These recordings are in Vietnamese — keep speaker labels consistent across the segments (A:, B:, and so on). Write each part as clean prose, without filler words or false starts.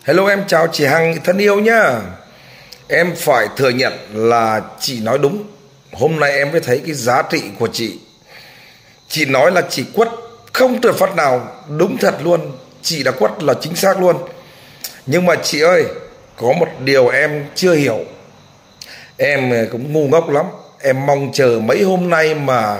A: Hello, em chào chị Hằng thân yêu nhá. Em phải thừa nhận là chị nói đúng. Hôm nay em mới thấy cái giá trị của chị. Chị nói là chị quất không trượt phát nào. Đúng thật luôn. Chị đã quất là chính xác luôn. Nhưng mà chị ơi, có một điều em chưa hiểu. Em cũng ngu ngốc lắm. Em mong chờ mấy hôm nay mà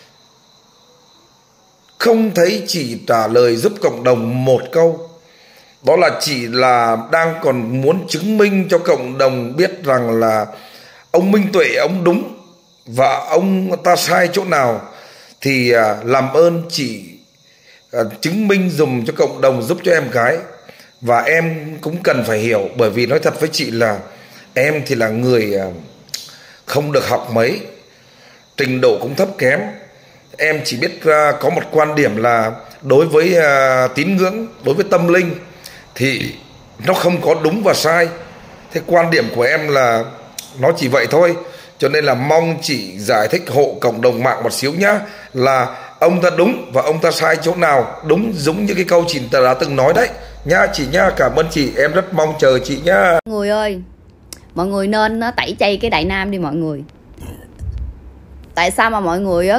A: không thấy chị trả lời giúp cộng đồng một câu. Đó là chị là đang còn muốn chứng minh cho cộng đồng biết rằng là ông Minh Tuệ ông đúng và ông ta sai chỗ nào. Thì làm ơn chị chứng minh dùm cho cộng đồng, giúp cho em gái. Và em cũng cần phải hiểu, bởi vì nói thật với chị là em thì là người không được học mấy, trình độ cũng thấp kém. Em chỉ biết có một quan điểm là đối với tín ngưỡng, đối với tâm linh thì nó không có đúng và sai. Thế quan điểm của em là nó chỉ vậy thôi. Cho nên là mong chị giải thích hộ cộng đồng mạng một xíu nhá, là ông ta đúng và ông ta sai chỗ nào. Đúng giống như cái câu chị đã từng nói đấy nha chị nhá. Cảm ơn chị, em rất mong chờ chị nhá.
B: Mọi người ơi, mọi người nên tẩy chay cái Đại Nam đi mọi người. Tại sao mà mọi người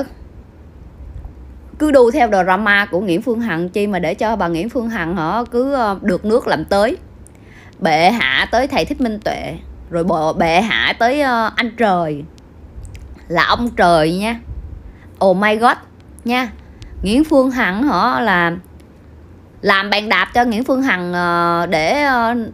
B: cứ đu theo drama của Nguyễn Phương Hằng chi mà để cho bà Nguyễn Phương Hằng họ cứ được nước làm tới. Bệ hạ tới thầy Thích Minh Tuệ, rồi bệ hạ tới anh trời, là ông trời nha. Oh my god nha. Nguyễn Phương Hằng họ là làm bàn đạp cho Nguyễn Phương Hằng để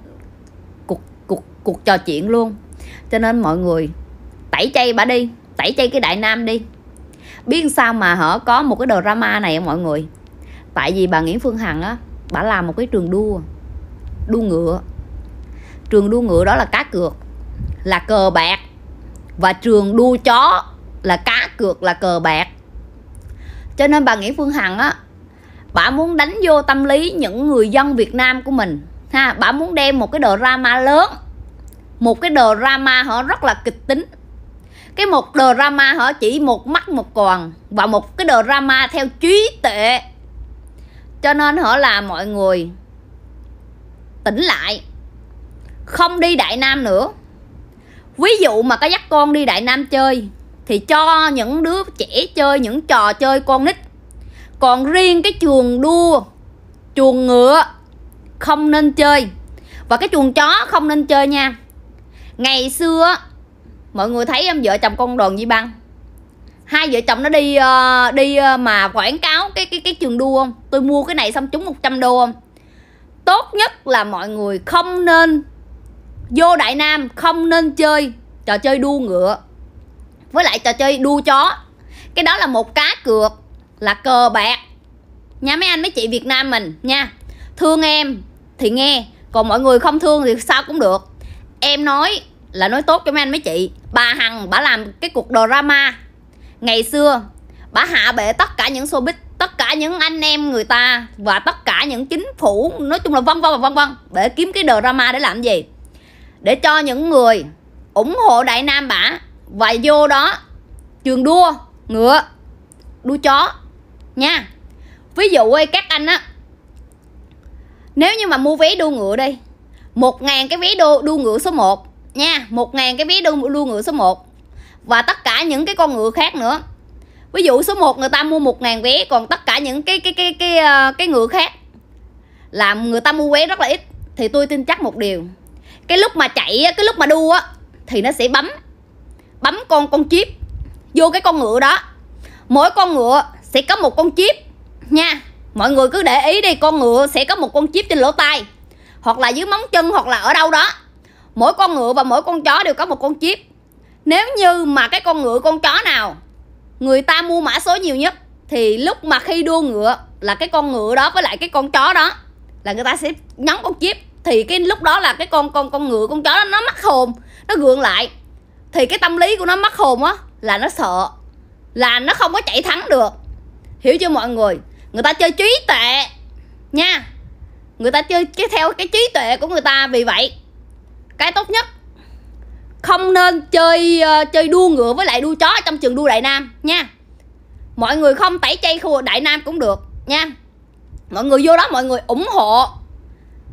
B: cuộc trò chuyện luôn. Cho nên mọi người tẩy chay bà đi, tẩy chay cái Đại Nam đi. Biết sao mà họ có một cái drama này mọi người? Tại vì bà Nguyễn Phương Hằng bà làm một cái trường đua ngựa. Trường đua ngựa đó là cá cược, là cờ bạc. Và trường đua chó là cá cược, là cờ bạc. Cho nên bà Nguyễn Phương Hằng bà muốn đánh vô tâm lý những người dân Việt Nam của mình ha. Bà muốn đem một cái drama lớn, một cái drama họ rất là kịch tính. Cái một drama họ chỉ một mắt một còn, và một cái drama theo trí tuệ. Cho nên họ làm mọi người tỉnh lại, không đi Đại Nam nữa. Ví dụ mà có dắt con đi Đại Nam chơi thì cho những đứa trẻ chơi những trò chơi con nít. Còn riêng cái chuồng đua, chuồng ngựa không nên chơi. Và cái chuồng chó không nên chơi nha. Ngày xưa mọi người thấy em vợ chồng con Đoàn Duy Băng, hai vợ chồng nó đi mà quảng cáo cái trường đua không? Tôi mua cái này xong trúng 100 đô không? Tốt nhất là mọi người không nên vô Đại Nam, không nên chơi trò chơi đua ngựa với lại trò chơi đua chó. Cái đó là một cá cược, là cờ bạc nha mấy anh mấy chị Việt Nam mình nha. Thương em thì nghe, còn mọi người không thương thì sao cũng được. Em nói là nói tốt cho mấy anh mấy chị. Bà Hằng bà làm cái cuộc drama ngày xưa, bà hạ bệ tất cả những showbiz, tất cả những anh em người ta và tất cả những chính phủ, nói chung là vân vân để kiếm cái drama để làm gì? Để cho những người ủng hộ Đại Nam bả và vô đó trường đua ngựa, đua chó nha. Ví dụ các anh nếu như mà mua vé đua ngựa đi, 1.000 cái vé đua ngựa số 1 nha, 1.000 cái vé đua ngựa số 1 và tất cả những cái con ngựa khác nữa. Ví dụ số 1 người ta mua 1.000 vé, còn tất cả những cái ngựa khác là người ta mua vé rất là ít. Thì tôi tin chắc một điều, cái lúc mà chạy, cái lúc mà đua thì nó sẽ bấm con chip vô cái con ngựa đó. Mỗi con ngựa sẽ có một con chip nha. Mọi người cứ để ý đi, con ngựa sẽ có một con chip trên lỗ tai, hoặc là dưới móng chân, hoặc là ở đâu đó. Mỗi con ngựa và mỗi con chó đều có một con chip. Nếu như mà cái con ngựa con chó nào người ta mua mã số nhiều nhất thì lúc mà khi đua ngựa là cái con ngựa đó với lại cái con chó đó là người ta sẽ nhấn con chip. Thì cái lúc đó là cái con ngựa con chó đó nó mất hồn, nó gượng lại. Thì cái tâm lý của nó mất hồn là nó sợ, là nó không có chạy thắng được. Hiểu chưa mọi người? Người ta chơi trí tuệ nha. Người ta chơi theo cái trí tuệ của người ta. Vì vậy cái tốt nhất không nên chơi đua ngựa với lại đua chó trong trường đua Đại Nam nha. Mọi người không tẩy chay khu Đại Nam cũng được nha. Mọi người vô đó mọi người ủng hộ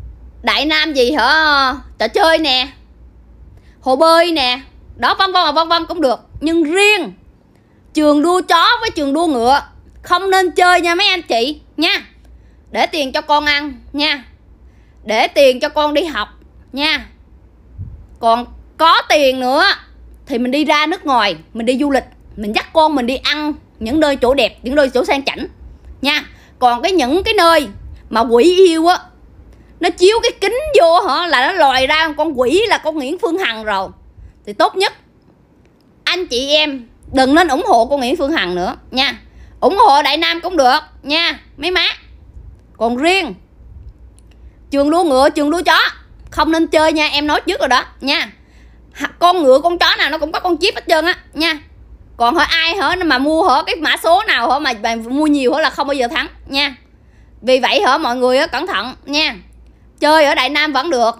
B: Đại Nam gì hả, trò chơi nè, hồ bơi nè, đó vân vân cũng được. Nhưng riêng trường đua chó với trường đua ngựa không nên chơi nha mấy anh chị nha. Để tiền cho con ăn nha, để tiền cho con đi học nha. Còn có tiền nữa thì mình đi ra nước ngoài, mình đi du lịch, mình dắt con mình đi ăn những nơi chỗ đẹp, những nơi chỗ sang chảnh nha. Còn những cái nơi mà quỷ yêu á, nó chiếu cái kính vô hả là nó lòi ra con quỷ là con Nguyễn Phương Hằng rồi, thì tốt nhất anh chị em đừng nên ủng hộ con Nguyễn Phương Hằng nữa nha. Ủng hộ Đại Nam cũng được nha mấy má. Còn riêng trường đua ngựa, trường đua chó không nên chơi nha, em nói trước rồi đó nha. Con ngựa con chó nào nó cũng có con chip hết trơn á nha. Còn hỏi ai hả mà mua hả cái mã số nào hả mà mua nhiều hả là không bao giờ thắng nha. Vì vậy hả mọi người á, cẩn thận nha. Chơi ở Đại Nam vẫn được,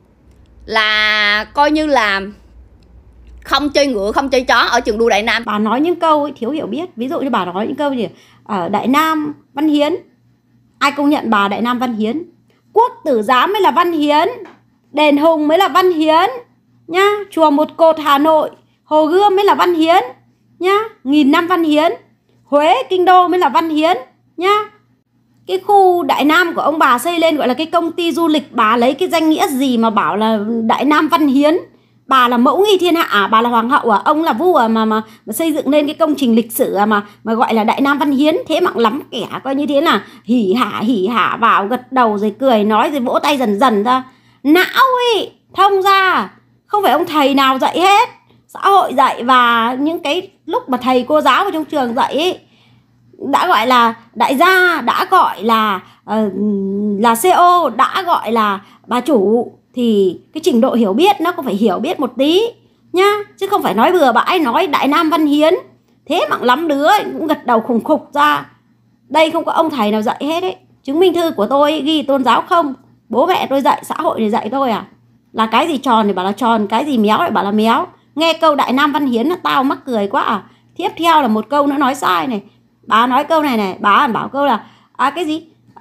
B: là coi như là không chơi ngựa, không chơi chó ở trường đua Đại Nam.
C: Bà nói những câu thiếu hiểu biết. Ví dụ như bà nói những câu gì ở Đại Nam văn hiến. Ai công nhận bà Đại Nam văn hiến? Quốc Tử Giám mới là văn hiến, đền Hùng mới là văn hiến nhá. Chùa Một Cột Hà Nội, Hồ Gươm mới là văn hiến nhá. 1000 năm văn hiến. Huế, Kinh Đô mới là văn hiến nhá. Cái khu Đại Nam của ông bà xây lên gọi là cái công ty du lịch, bà lấy cái danh nghĩa gì mà bảo là Đại Nam văn hiến? Bà là mẫu nghi thiên hạ à? Bà là hoàng hậu à? Ông là vua à? Mà xây dựng lên cái công trình lịch sử à? Mà gọi là Đại Nam văn hiến. Thế mà lắm kẻ coi như thế là hỉ hả vào gật đầu rồi cười nói rồi vỗ tay dần dần ra. Não ấy, thông ra. Không phải ông thầy nào dạy hết. Xã hội dạy và những cái lúc mà thầy cô giáo ở trong trường dạy ấy, đã gọi là đại gia, đã gọi là CO, đã gọi là bà chủ, thì cái trình độ hiểu biết nó cũng phải hiểu biết một tí nhá, chứ không phải nói bừa bãi nói Đại Nam văn hiến. Thế mà lắm đứa cũng gật đầu khùng khục ra. Đây không có ông thầy nào dạy hết ấy. Chứng minh thư của tôi ghi tôn giáo không, bố mẹ tôi dạy, xã hội để dạy tôi à? Là cái gì tròn thì bảo là tròn, cái gì méo thì bảo là méo. Nghe câu Đại Nam văn hiến là tao mắc cười quá à. Tiếp theo là một câu nữa nói sai này. Bà nói câu này này, bà bảo câu là cái gì?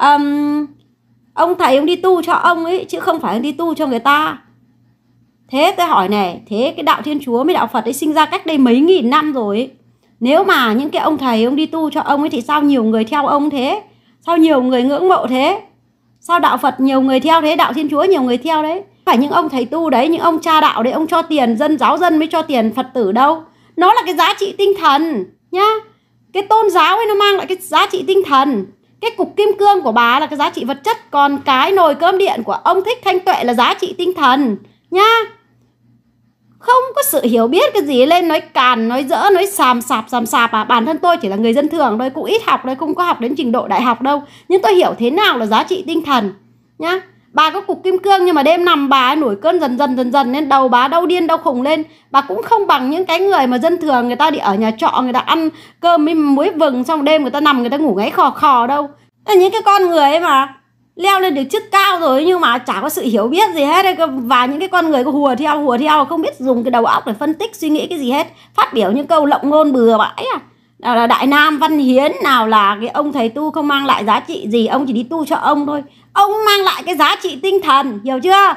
C: Ông thầy ông đi tu cho ông ấy chứ không phải ông đi tu cho người ta. Thế tôi hỏi này, thế cái đạo Thiên Chúa với đạo Phật ấy sinh ra cách đây mấy nghìn năm rồi ấy. Nếu mà những cái ông thầy ông đi tu cho ông ấy thì sao nhiều người theo ông thế? Sao nhiều người ngưỡng mộ thế? Sao đạo Phật nhiều người theo thế, đạo Thiên Chúa nhiều người theo đấy? Phải những ông thầy tu đấy, những ông cha đạo đấy, ông cho tiền dân, giáo dân mới cho tiền Phật tử đâu. Nó là cái giá trị tinh thần nhá. Cái tôn giáo ấy nó mang lại cái giá trị tinh thần. Cái cục kim cương của bà là cái giá trị vật chất. Còn cái nồi cơm điện của ông Thích Thanh Tuệ là giá trị tinh thần nhá. Không có sự hiểu biết cái gì lên nói càn, nói dỡ, nói xàm xạp à. Bản thân tôi chỉ là người dân thường thôi, cũng ít học thôi, không có học đến trình độ đại học đâu. Nhưng tôi hiểu thế nào là giá trị tinh thần nhá. Bà có cục kim cương nhưng mà đêm nằm bà ấy nổi cơn dần dần nên đầu bà đau điên đau khùng lên. Bà cũng không bằng những cái người mà dân thường, người ta đi ở nhà trọ, người ta ăn cơm với muối vừng xong đêm người ta nằm người ta ngủ ngáy khò đâu. Những cái con người ấy mà leo lên được chức cao rồi nhưng mà chả có sự hiểu biết gì hết. Và những cái con người có hùa theo không biết dùng cái đầu óc để phân tích suy nghĩ cái gì hết, phát biểu những câu lộng ngôn bừa bãi à. Nào là Đại Nam văn hiến, nào là cái ông thầy tu không mang lại giá trị gì, ông chỉ đi tu cho ông thôi. Ông mang lại cái giá trị tinh thần, hiểu chưa?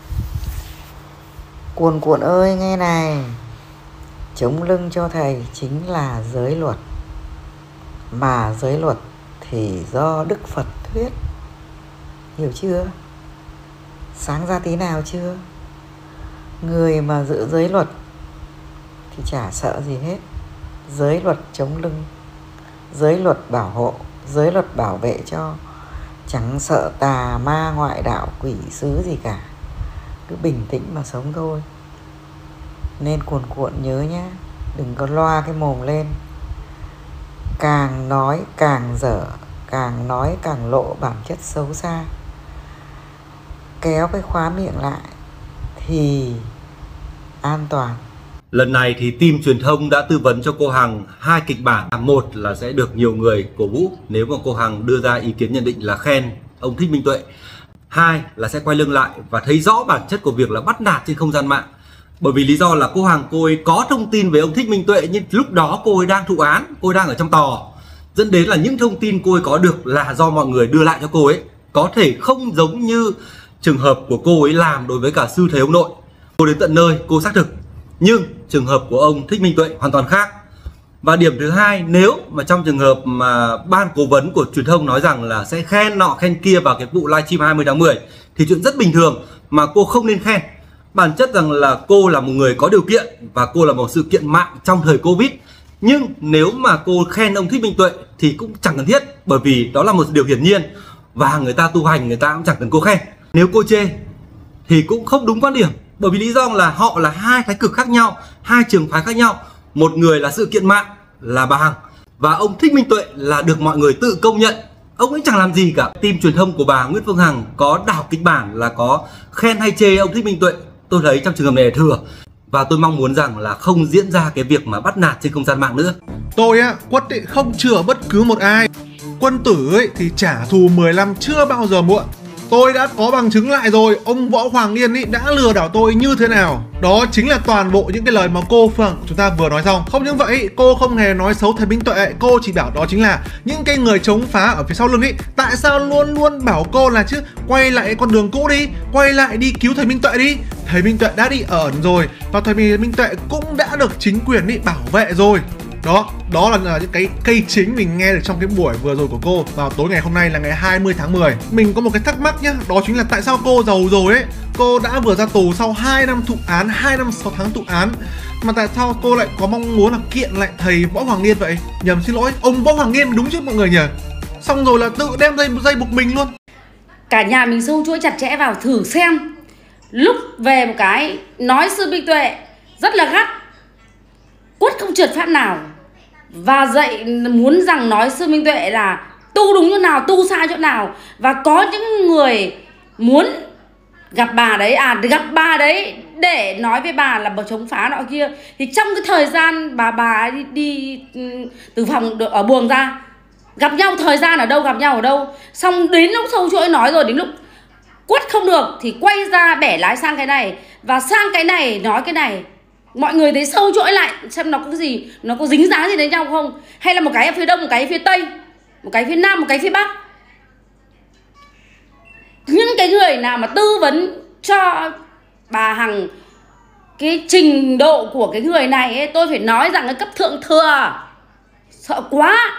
D: Cuồn cuộn ơi nghe này, chống lưng cho thầy chính là giới luật. Mà giới luật thì do Đức Phật thuyết, hiểu chưa? Sáng ra tí nào chưa? Người mà giữ giới luật thì chả sợ gì hết. Giới luật chống lưng, giới luật bảo hộ, giới luật bảo vệ cho, chẳng sợ tà ma ngoại đạo quỷ sứ gì cả. Cứ bình tĩnh mà sống thôi. Nên cuồn cuộn nhớ nhá, đừng có loa cái mồm lên. Càng nói càng dở, càng nói càng lộ bản chất xấu xa. Kéo cái khóa miệng lại thì an toàn.
E: Lần này thì team truyền thông đã tư vấn cho cô Hằng 2 kịch bản. Một là sẽ được nhiều người cổ vũ nếu mà cô Hằng đưa ra ý kiến nhận định là khen ông Thích Minh Tuệ. 2 là sẽ quay lưng lại và thấy rõ bản chất của việc là bắt nạt trên không gian mạng. Bởi vì lý do là cô Hằng cô ấy có thông tin về ông Thích Minh Tuệ, nhưng lúc đó cô ấy đang thụ án, cô ấy đang ở trong tòa, dẫn đến là những thông tin cô ấy có được là do mọi người đưa lại cho cô ấy. Có thể không giống như trường hợp của cô ấy làm đối với cả sư thầy ông nội. Cô đến tận nơi cô xác thực, nhưng trường hợp của ông Thích Minh Tuệ hoàn toàn khác. Và điểm thứ hai, nếu mà trong trường hợp mà ban cố vấn của truyền thông nói rằng là sẽ khen nọ khen kia vào cái vụ livestream 20 tháng 10 thì chuyện rất bình thường mà cô không nên khen. Bản chất rằng là cô là một người có điều kiện và cô là một sự kiện mạng trong thời Covid. Nhưng nếu mà cô khen ông Thích Minh Tuệ thì cũng chẳng cần thiết, bởi vì đó là một điều hiển nhiên và người ta tu hành người ta cũng chẳng cần cô khen. Nếu cô chê thì cũng không đúng quan điểm, bởi vì lý do là họ là hai thái cực khác nhau, hai trường phái khác nhau. Một người là sự kiện mạng là bà Hằng, và ông Thích Minh Tuệ là được mọi người tự công nhận. Ông ấy chẳng làm gì cả. Team truyền thông của bà Nguyễn Phương Hằng có đảo kịch bản là có khen hay chê ông Thích Minh Tuệ, tôi thấy trong trường hợp này là thừa. Và tôi mong muốn rằng là không diễn ra cái việc mà bắt nạt trên không gian mạng nữa.
F: Tôi á, Quất ấy, không chừa bất cứ một ai. Quân tử ấy thì trả thù 10 năm chưa bao giờ muộn. Tôi đã có bằng chứng lại rồi, ông Võ Hoàng Yên ấy đã lừa đảo tôi như thế nào. Đó chính là toàn bộ những cái lời mà cô Phương chúng ta vừa nói xong. Không những vậy, cô không hề nói xấu thầy Minh Tuệ, cô chỉ bảo đó chính là những cái người chống phá ở phía sau lưng ấy. Tại sao luôn luôn bảo cô là chứ quay lại con đường cũ đi, quay lại đi cứu thầy Minh Tuệ đi. Thầy Minh Tuệ đã đi ẩn rồi và thầy Minh Tuệ cũng đã được chính quyền đi bảo vệ rồi. Đó là những cái cây chính mình nghe được trong cái buổi vừa rồi của cô vào tối ngày hôm nay là ngày 20 tháng 10. Mình có một cái thắc mắc nhá, đó chính là tại sao cô giàu rồi ấy, cô đã vừa ra tù sau 2 năm thụ án, 2 năm 6 tháng thụ án, mà tại sao cô lại có mong muốn là kiện lại thầy Võ Hoàng Yên vậy? Nhầm, xin lỗi, ông Võ Hoàng Yên đúng chứ mọi người nhỉ? Xong rồi là tự đem dây buộc mình luôn.
G: Cả nhà mình sâu chuỗi chặt chẽ vào thử xem. Lúc về một cái nói sư Minh Tuệ rất là gắt, Quất không trượt phát nào, và dạy muốn rằng nói sư Minh Tuệ là tu đúng chỗ nào, tu sai chỗ nào. Và có những người muốn gặp bà đấy, gặp bà đấy để nói với bà là bà chống phá nọ kia. Thì trong cái thời gian bà đi từ phòng ở buồng ra, gặp nhau thời gian ở đâu, gặp nhau ở đâu. Xong đến lúc sâu chuỗi nói rồi, đến lúc Quất không được thì quay ra bẻ lái sang cái này, và sang cái này nói cái này. Mọi người thấy sâu chuỗi lại xem nó có cái gì, nó có dính dáng gì đến nhau không, hay là một cái ở phía đông, một cái ở phía tây, một cái phía nam, một cái phía bắc. Những cái người nào mà tư vấn cho bà Hằng cái trình độ của cái người này ấy, tôi phải nói rằng cái cấp thượng thừa. Sợ quá.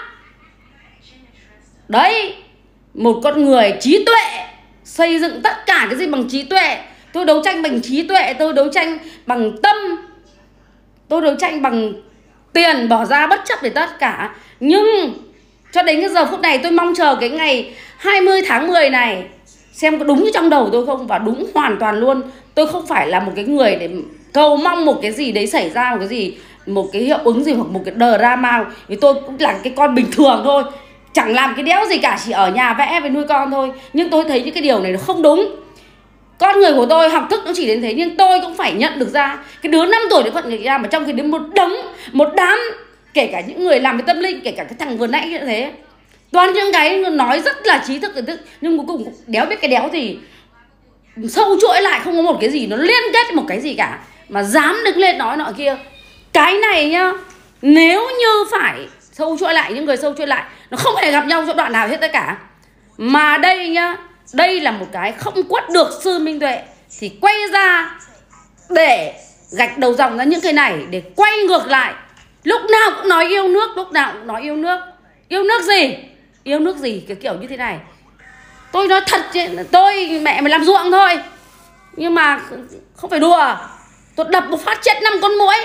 G: Đấy, một con người trí tuệ, xây dựng tất cả cái gì bằng trí tuệ. Tôi đấu tranh bằng trí tuệ, tôi đấu tranh bằng tâm, tôi đấu tranh bằng tiền, bỏ ra bất chấp để tất cả. Nhưng cho đến cái giờ phút này tôi mong chờ cái ngày 20 tháng 10 này, xem có đúng trong đầu tôi không. Và đúng hoàn toàn luôn. Tôi không phải là một cái người để cầu mong một cái gì đấy xảy ra, một cái gì, một cái hiệu ứng gì, hoặc một cái drama. Vì tôi cũng là cái con bình thường thôi, chẳng làm cái đéo gì cả, chỉ ở nhà vẽ với nuôi con thôi. Nhưng tôi thấy những cái điều này nó không đúng. Con người của tôi học thức nó chỉ đến thế, nhưng tôi cũng phải nhận được ra cái đứa 5 tuổi nó còn người ra, mà trong khi đến một đám, kể cả những người làm về tâm linh, kể cả cái thằng vừa nãy như thế, toàn những cái nói rất là trí thức, nhưng cuối cùng đéo biết cái đéo gì, sâu chuỗi lại không có một cái gì nó liên kết một cái gì cả, mà dám đứng lên nói nọ kia. Cái này nhá, nếu như phải sâu chuỗi lại, những người sâu chuỗi lại nó không hề gặp nhau chỗ đoạn nào hết tất cả. Mà đây nhá, đây là một cái không quất được sư Minh Tuệ thì quay ra để gạch đầu dòng ra những cái này, để quay ngược lại. Lúc nào cũng nói yêu nước, lúc nào cũng nói yêu nước. Yêu nước gì? Yêu nước gì? Cái kiểu như thế này. Tôi nói thật, tôi mẹ mày làm ruộng thôi, nhưng mà không phải đùa. Tôi đập một phát chết 5 con muỗi.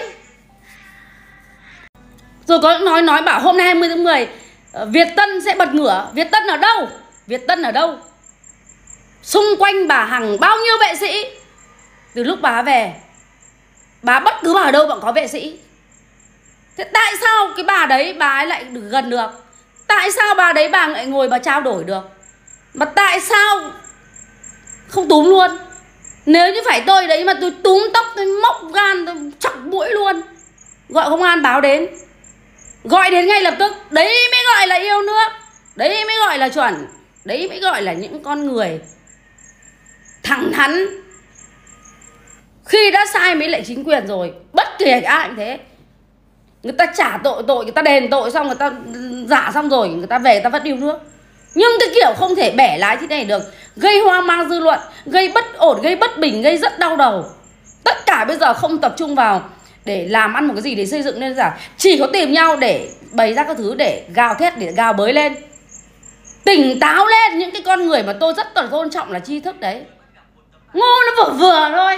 G: Rồi có nói bảo hôm nay 20 tháng 10 Việt Tân sẽ bật ngửa. Việt Tân ở đâu? Việt Tân ở đâu? Xung quanh bà Hằng bao nhiêu vệ sĩ. Từ lúc bà về, bà bất cứ bà ở đâu bạn có vệ sĩ. Thế tại sao cái bà đấy bà ấy lại được gần được? Tại sao bà đấy bà lại ngồi bà trao đổi được? Mà tại sao không túm luôn? Nếu như phải tôi đấy mà tôi túm tóc, tôi móc gan, tôi chọc mũi luôn, gọi công an báo đến, gọi đến ngay lập tức. Đấy mới gọi là yêu nước, đấy mới gọi là chuẩn, đấy mới gọi là những con người thẳng thắn. Khi đã sai mới lại chính quyền rồi, bất kể ai cũng thế. Người ta trả tội, người ta đền tội xong, người ta giả xong rồi, người ta về người ta vẫn yêu nước. Nhưng cái kiểu không thể bẻ lái thế này được. gây hoang mang dư luận, gây bất ổn, gây bất bình, gây rất đau đầu. Tất cả bây giờ không tập trung vào để làm ăn một cái gì để xây dựng nên giả, chỉ có tìm nhau để bày ra các thứ để gào thét, để gào bới lên. Tỉnh táo lên, những cái con người mà tôi rất là tôn trọng là tri thức đấy. Ngu nó vừa thôi.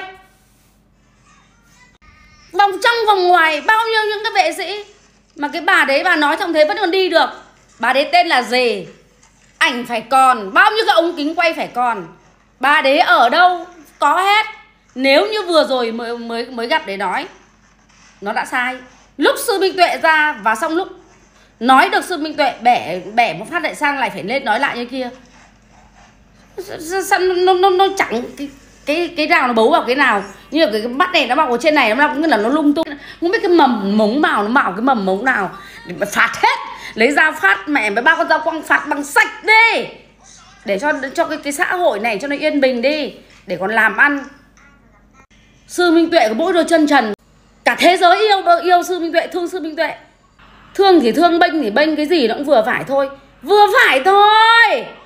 G: Vòng trong vòng ngoài bao nhiêu những cái vệ sĩ mà cái bà đấy bà nói trong thế vẫn còn đi được. Bà đấy tên là gì? Ảnh phải còn, bao nhiêu cái ống kính quay phải còn. Bà đấy ở đâu có hết. Nếu như vừa rồi mới gặp để nói, nó đã sai. Lúc sư Minh Tuệ ra và xong lúc nói được sư Minh Tuệ bẻ một phát lại sang lại phải lên nói lại như kia. Sao nó chẳng cái nào nó bấu vào cái nào. Như là cái mắt này nó mọc ở trên này, nó cũng như là nó lung tung. Không biết cái mầm mống màu nó mạo cái mầm mống nào để phạt hết. Lấy dao phát mẹ với 3 con dao quăng phạt bằng sạch đi. Để cho cái xã hội này cho nó yên bình đi, để còn làm ăn. Sư Minh Tuệ có mỗi đôi chân trần. Cả thế giới yêu sư Minh Tuệ, thương sư Minh Tuệ. Thương thì thương, bênh thì bênh, cái gì nó cũng vừa phải thôi. Vừa phải thôi.